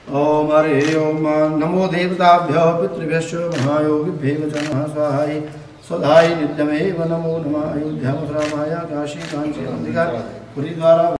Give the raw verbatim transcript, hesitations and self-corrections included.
ओम हरे ओम नमो देवताभ्यो पितृभ्यश्च महायोगिभ्यो च नमः स्वाहाय स्वधाय नित्यमेव नमो नमः। अयोध्या मथुरा माया काशी कांची अंबिका पुरी द्वारा